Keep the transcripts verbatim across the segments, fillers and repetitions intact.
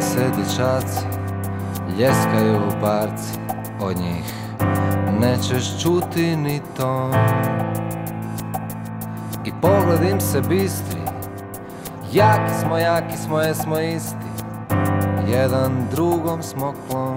se dječaci ljeskaju u parci, od njih nećeš čuti ni ton. I pogled im se bistri, jaki smo, jaki smo, jesmo isti, jedan drugom smo klon.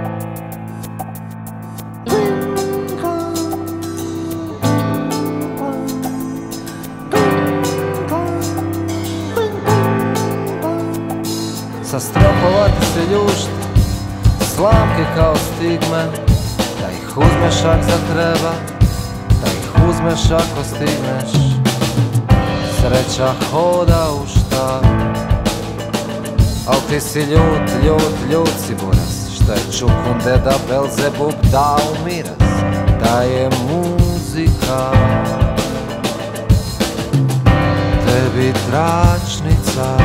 Sa stropova ti se ljušti slamke kao stigme, da ih uzmeš ak zatreba, da ih uzmeš ako stigneš. Sreća hoda u štab, al ti si ljut, ljut, ljut si buras, što je čukun deda Belzebub dao miraz, da je muzika tebi tračnica.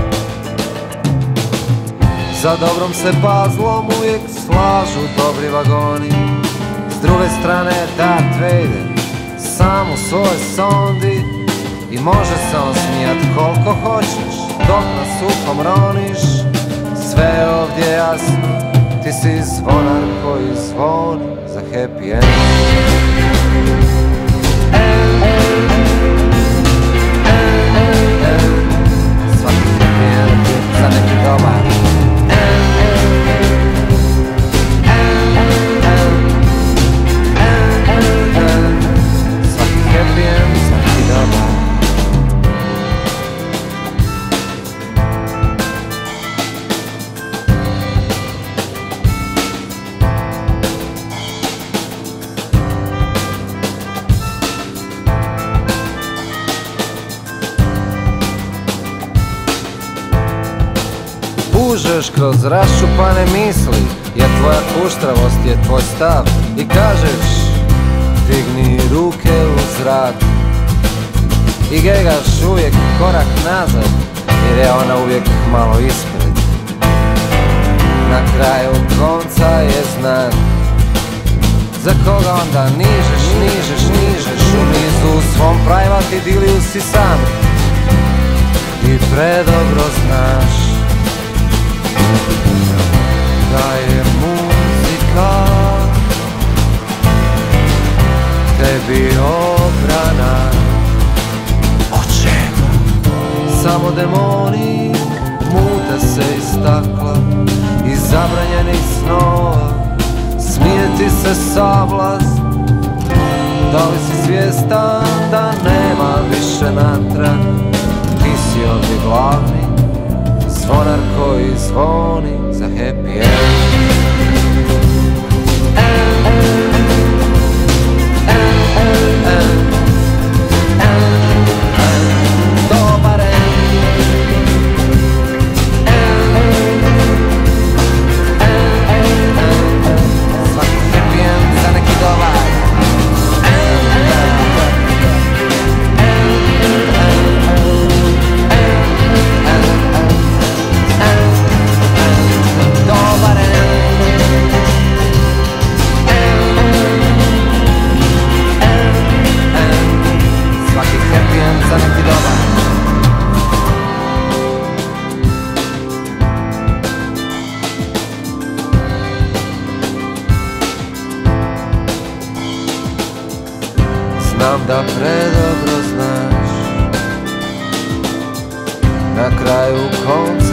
Za dobrom se pa zlom uvijek slažu dobri vagoni, s druge strane Darth Vader sam u svoj sondi i može se on smijat koliko hoćeš dok nas suhom roniš. Sve je ovdje jasno, ti si zvonar koji zvoni za happy end. Svaki happy end za neki dobar. Pužeš kroz raščupane misli, jer tvoja kuštravost je tvoj stav. I kažeš, digni ruke u zrak i gegaš uvijek korak nazad, jer je ona uvijek malo ispred. Na kraju konca je znak za koga onda nižeš, nižeš, nižeš. U nizu u svom private idiliju si sam i predobro znaš da je muzika tebi obrana. Od čega? Samo demoni mute se iz stakla, iz zabranjenih snova smije ti se sablast. Da li si svjestan da nema više natrag, ti si ovdje glavni zvonar koji zvoni za happy end. Dobar end. Svaki happy end za neki dobar. Znam da predobro znaš, na kraju konca